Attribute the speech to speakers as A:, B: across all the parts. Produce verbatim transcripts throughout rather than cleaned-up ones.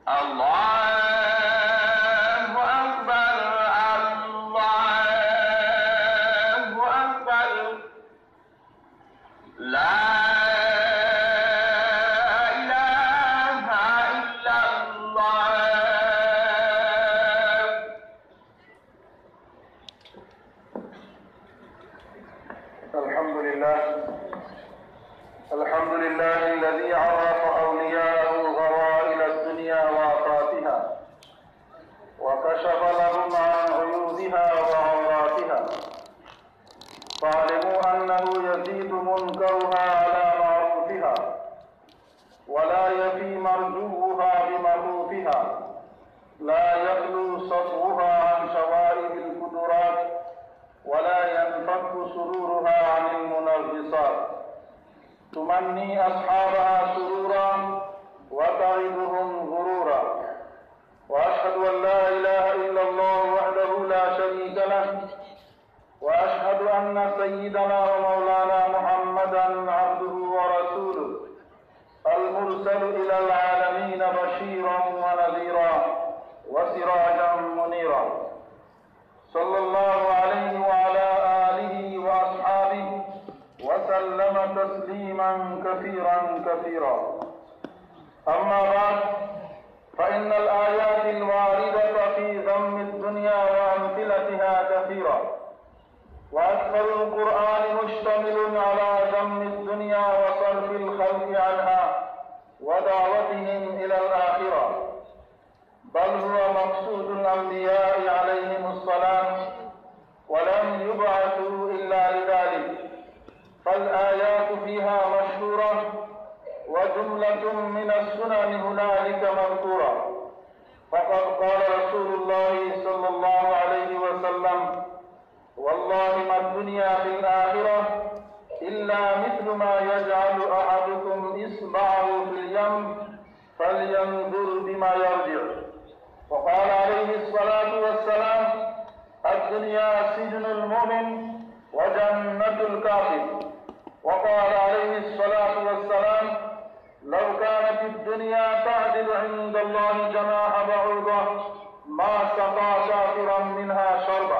A: تمني أصحابها سرورا وتعدهم غرورا، وأشهد أن لا إله إلا الله وحده لا شريك له، وأشهد أن سيدنا ومولانا محمدا عبده ورسوله المرسل إلى العالمين بشيرا ونذيرا وسراجا منيرا، صلى الله عليه وعلى آله وأصحابه وسلم تسليما كثيرا كثيرا. أما بعد، فإن الآيات الواردة في ذم الدنيا وأمثلتها كثيرة، وأكثر القرآن مشتمل على ذم الدنيا وصرف الخلق عنها ودعوتهم إلى الآخرة، بل هو مقصود الأنبياء عليهم السلام، ولم يبعثوا إلا لذلك. فالآيات فيها مشهورة، وجملة من السنن هنالك مذكورة. فقد قال رسول الله صلى الله عليه وسلم: والله ما الدنيا في الآخرة إلا مثل ما يجعل أحدكم إصبعه في اليم فلينظر بما يرجع. وقال عليه الصلاة والسلام: الدنيا سجن المؤمن وجنة الكافر. وقال عليه الصلاة والسلام: لو كانت الدنيا تعدل عند الله جناح بعوضة ما سقى كافرا منها شربا.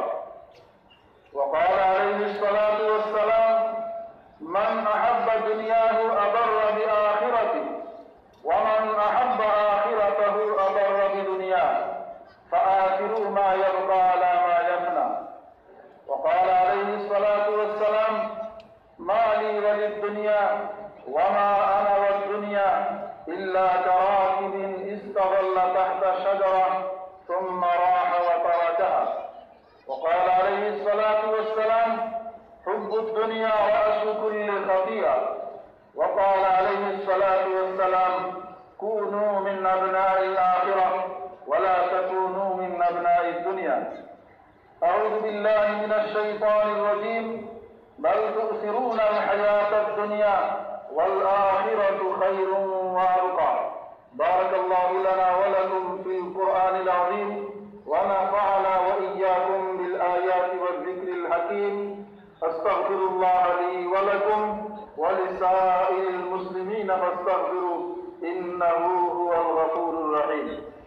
A: وقال عليه الصلاة والسلام: من أحب دنياه أضر بآخرته، ومن أحب آخرته أضر بدنياه، فآخروا ما يبقى على ما يفنى. وقال عليه الصلاة والسلام: ما لي وللدنيا وما أنا والدنيا إلا كراكب استظل تحت شجرة ثم راح وتركها. وقال عليه الصلاة والسلام: حب الدنيا رأس كل خطيئة. وقال عليه الصلاة والسلام: كونوا من أبناء الآخرة ولا تكونوا من أبناء الدنيا. أعوذ بالله من الشيطان الرجيم. بل تؤثرون الحياة الدنيا والآخرة خير وأبقى. بارك الله لنا ولكم في القرآن العظيم، ونفعنا وإياكم بالآيات والذكر الحكيم. أستغفر الله لي ولكم ولسائر المسلمين فاستغفروه إنه هو الغفور الرحيم.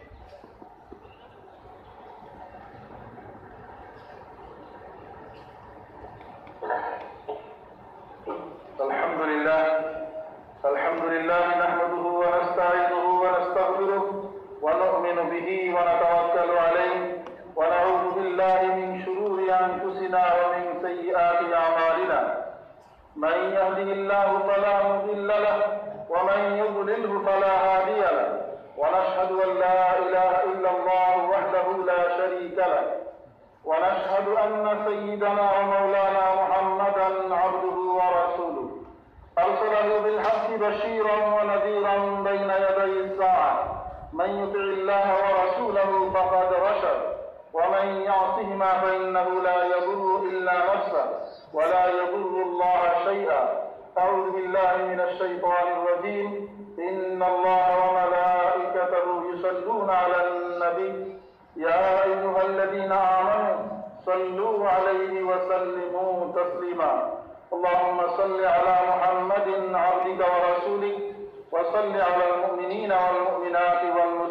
A: الحمد لله الحمد لله نحمده ونستعينه ونستغفره ونؤمن به ونتوكل عليه، ونعوذ بالله من شرور أنفسنا ومن سيئات أعمالنا. من يهده الله فلا مضل له، ومن يضلله فلا هادي له، ونشهد أن لا إله إلا الله وحده لا شريك له، ونشهد أن سيدنا ومولانا محمدا عبده ورسوله أرسله بالحق بشيرا ونذيرا بين يدي الساعة. من يطع الله ورسوله فقد رشد، ومن يعصهما فإنه لا يضر إلا نفسه ولا يضر الله شيئا. أعوذ بالله من الشيطان الرجيم. إن الله وملائكته يصلون على النبي يا أيها الذين آمنوا صلوا عليه وسلموا تسليما. اللهم صل على محمد عبدك ورسولك، وصل على المؤمنين والمؤمنات والمسلمين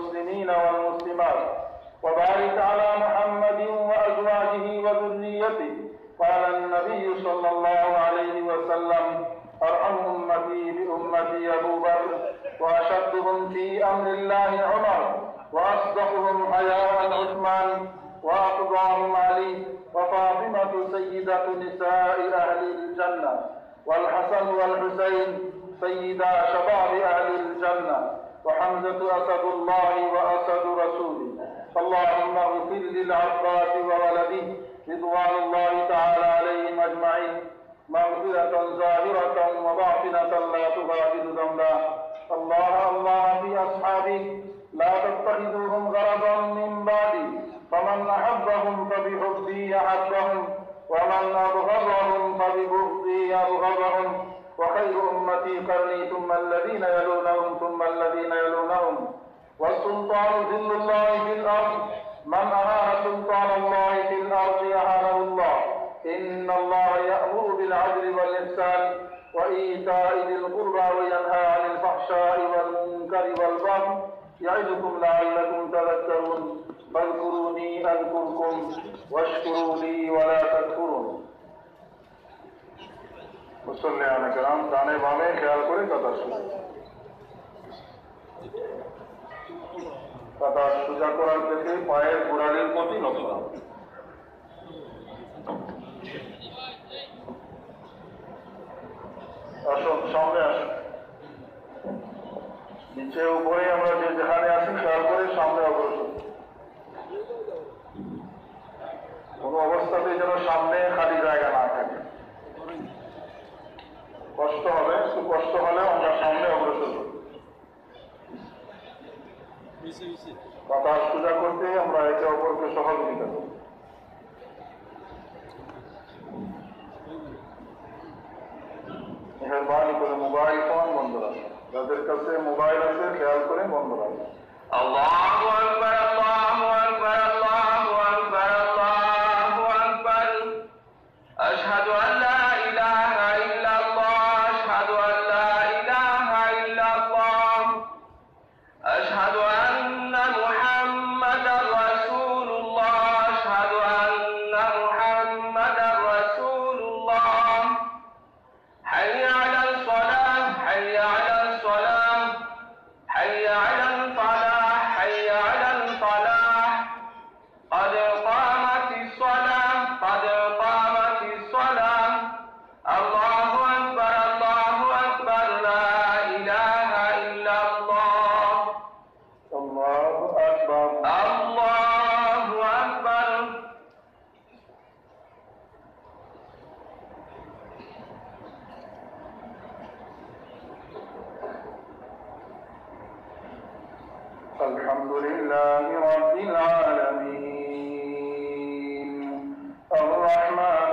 A: المسلمين والمسلمات وبارك على محمد وأزواجه وذريته. قال النبي صلى الله عليه وسلم: أرحم أمتي بأمتي أبو بكر، وأشدهم في أمر الله عمر، وأصدقهم حياء عثمان، وأقضاهم علي، وفاطمة سيدة نساء أهل الجنة، والحسن والحسين سيدا شباب أهل الجنة، وحمزة أسد الله وأسد رسوله. اللهم اغفر للعباس وولده رضوان الله تعالى عليهم أجمعين مغفرة ظاهرة وباطنة لا تغادر ذنبا. الله الله في أصحابي لا تتخذوهم غرضا من بعدي، فمن أحبهم فبحبي أحبهم، ومن أبغضهم فببغضي أبغضهم. وخير أمتي قرني ثم الذين يلونهم ثم الذين يلونهم. والسلطان ذل الله في الأرض، من أهان سلطان الله في الأرض أهانه الله. إن الله يأمر بالعدل والإحسان وإيتاء ذي القربى وينهى عن الفحشاء والمنكر والبغي يعظكم لعلكم تذكرون. فاذكروني أذكركم واشكروا لي ولا تكفرون. মুসল্লিয়ান کرام ডানে বামে খেয়াল করে কথা শুনুন। কথা সোজা করার থেকে পায়ের গোড়ালির প্রতি নজর। আসুন সামনে আসুন, নিচে উপরে আমরা যে যেখানে আছি খেয়াল করে সামনে অগ্রসর। কোন অবস্থাতেই যেন সামনে খালি জায়গা না থাকে। কষ্ট হবে, একটু কষ্ট হলেও আমরা সামনে অগ্রসর করি। কথা সোজা করতে আমরা একে অপরকে সহযোগিতা করি। মেহরবানি করে মোবাইল ফোন বন্ধ রাখবেন। যাদের কাছে মোবাইল আছে খেয়াল করে বন্ধ রাখবেন।
B: আল্লাহু আকবার, আল্লাহু আকবার, আল্লাহু আকবার, আল্লাহু আকবার। আশহাদু আন লা ইলাহা ইল্লাল্লাহ, আশহাদু আন লা ইলাহা ইল্লাল্লাহ, আশহাদু আন্না মুহাম্মাদার রাসূলুল্লাহ, আশহাদু আন্না মুহাম্মাদার রাসূলুল্লাহ। হাইয়া আলাল সালাহ, হাইয়া আলাল সালাহ, হাইয়া আলাল ফালাহ, হাইয়া আলাল ফালাহ। قد قامت الصلاة، قد قامت الصلاة. الله أكبر، الله أكبر، لا إله إلا الله.
A: الله أكبر.
B: الله أكبر.
A: الحمد لله رب العالمين الرحمن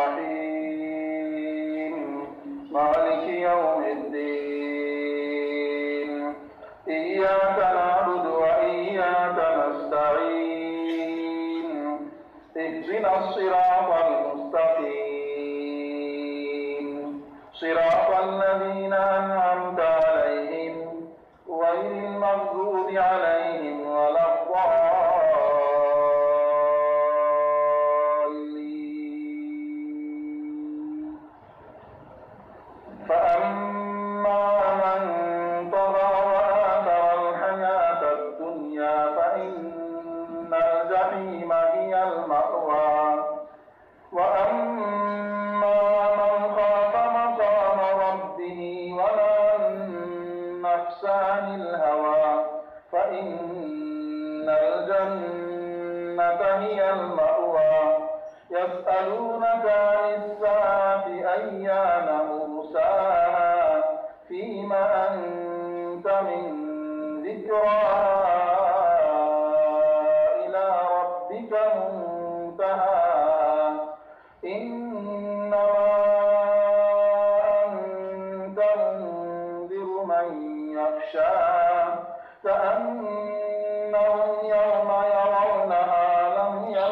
A: الرحيم مالك يوم الدين إياك نعبد وإياك نستعين اهدنا الصراط المستقيم صراط الذين أنعمت عليهم غير المغضوب عليهم ولا الضالين. فأما من طغى وآثر الحياة الدنيا فإن الجحيم هي المأوى. وأما من خاف مقام ربه ونهى النفس عن الهوى فإن الجنة هي المأوى. يسألونك عن الساعة أيان مرساها فيما أنت من ذكراها إلى ربك منتهاها. إنما أنت منذر من يخشاها كأنهم يوم يرونها لم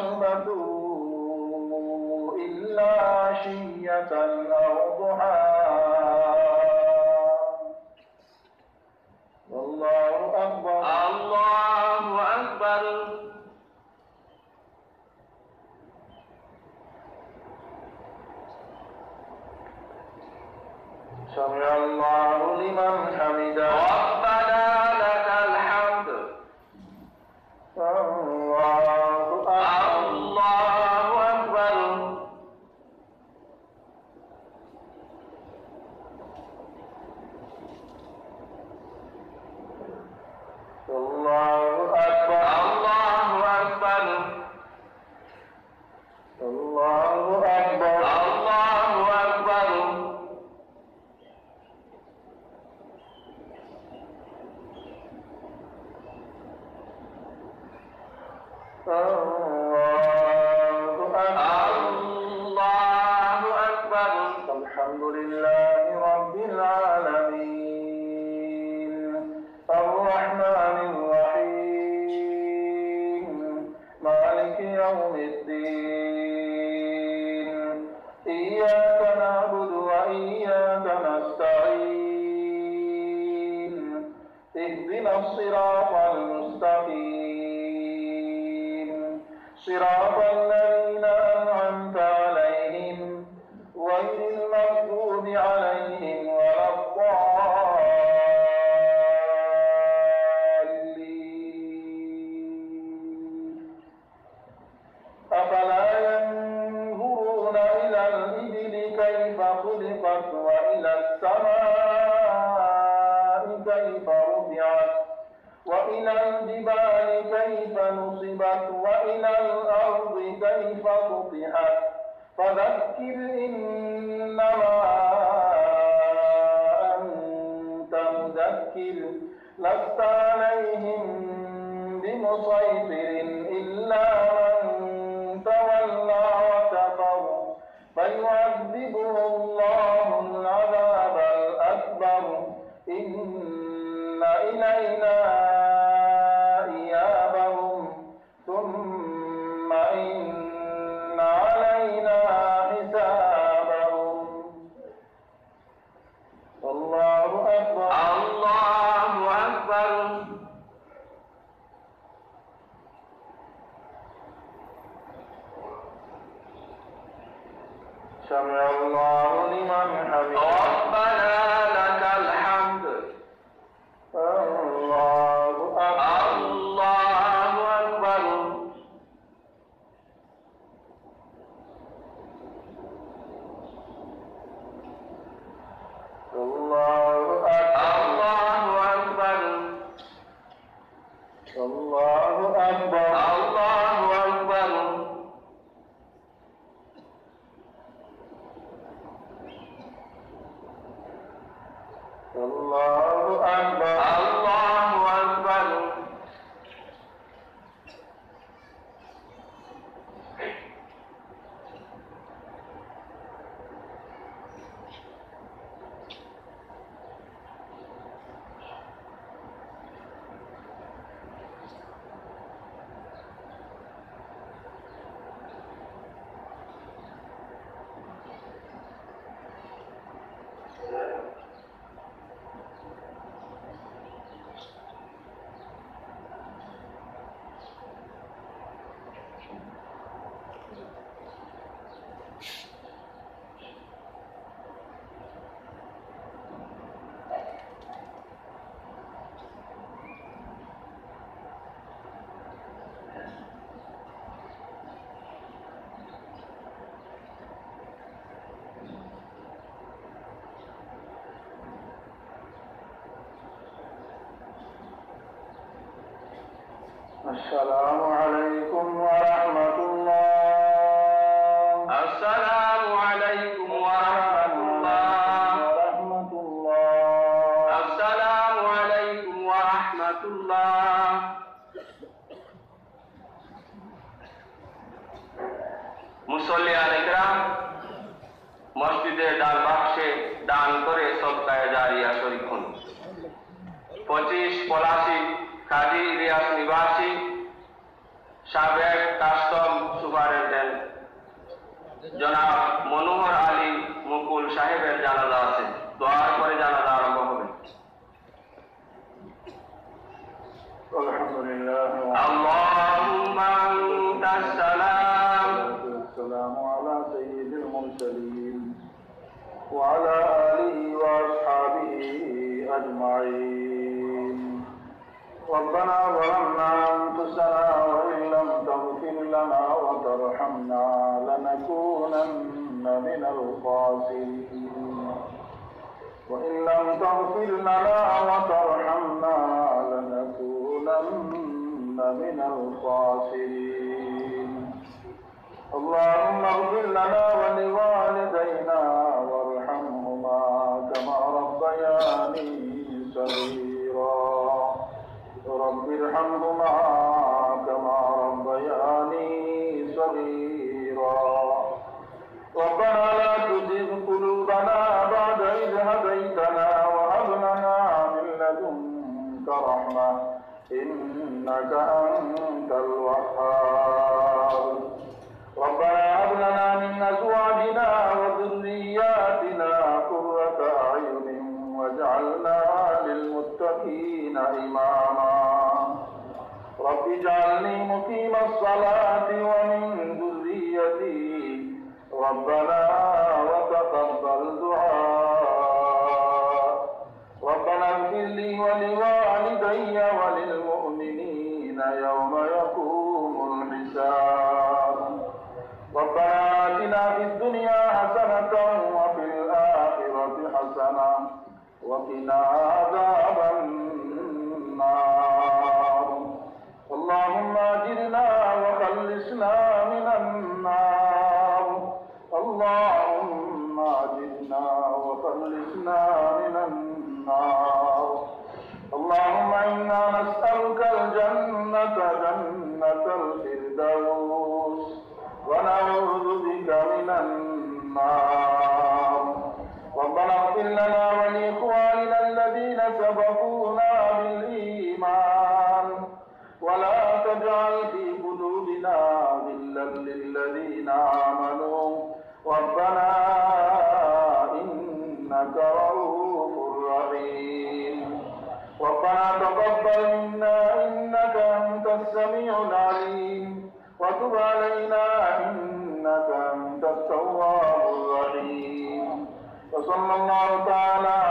A: يلبثوا إلا عشية أو ضحاها. والله أكبر.
B: الله
A: سمع الله لمن حمده
B: ربنا لك الحمد
A: الله أكبر
B: الله أكبر
A: الله أكبر
B: الله أكبر
A: الله أكبر
B: الله أكبر الله أكبر
A: الحمد لله رب العالمين الرحمن الرحيم مالك يوم الدين إياك نعبد وإياك نستعين اهدنا الصراط المستقيم صراط الذين أنعمت عليهم غير المغضوب عليهم ولا الضالين أفلا ينظرون إلى الإبل كيف خلقت وإلى السماء كيف رفعت وإلى الجبال كيف نصبت وإلى الأرض كيف سطحت فذكر إنما أنت مذكر لست عليهم بمسيطر إلا من تولى وكفر فيعذبه الله العذاب الأكبر إن إلينا إيابهم ثم إن علينا حسابهم الله أكبر
B: الله أكبر
A: سمع الله لمن حمده
B: ربنا لك الحمد
A: الله أكبر
B: الله أكبر
A: الله أكبر
B: الله أكبر
A: الله أكبر
B: الله أكبر
A: الله أكبر
B: الله أكبر
A: السلام عليكم ورحمة الله
B: السلام عليكم ورحمة الله
A: ورحمة الله
B: السلام عليكم ورحمة الله মুসল্লিয়ান ইকরাম মসজিদের ডান বাক্সে দান করে সদকায়ে জারিয়া শরীক হন। পঁচিশ পলাশি কাজী ইলিয়াস নিবাসী সাবেক কাস্টম সুপারিনটেন্ডেন্ট জনাব মনোহর আলী মুকুল সাহেবের জানাজা আছে। দোয়ার পরে জানাজা আরম্ভ হবে।
A: আলহামদুলিল্লাহ
B: আল্লাহুম্মা আনতাস সালাম
A: والسلام على سيد المرسلين وعلى آله وصحبه أجمعين. ربنا ظلمنا أنفسنا وإن لم تغفر لنا وترحمنا لنكونن من الخاسرين. وإن لم تغفر لنا وترحمنا لنكونن من الخاسرين. اللهم اغفر لنا ولوالدينا وارحمهما كما ربياني صغيرا. رب ارحمهما كما ربياني صغيرا. ربنا لا تزغ قلوبنا بعد إذ هديتنا وهب لنا من لدنك رحمة إنك أنت الوهاب. ربنا هب لنا من أزواجنا وذرياتنا قرة أعين واجعلنا للمتقين إماما. رب اجعلني مقيم الصلاة ومن ذريتي ربنا وتقبل دعاء. ربنا اغفر لي ولوالدي وللمؤمنين يوم يقوم الحساب. ربنا آتنا في الدنيا حسنة وفي الآخرة حسنة وقنا عذاب النار. اللهم أجرنا وخلصنا من النار. اللهم أجرنا وخلصنا من النار. اللهم إنا نسألك الجنة جنة الفردوس ونعوذ بك من النار. ربنا اغفر لنا ولإخواننا الذين سبقونا بالإيمان ولا تجعل في قلوبنا غلا للذين آمنوا ربنا إنك رؤوف رحيم. ربنا تقبل منا إنك أنت السميع العليم وتب علينا إنك أنت التواب الرحيم. وصلى الله تعالى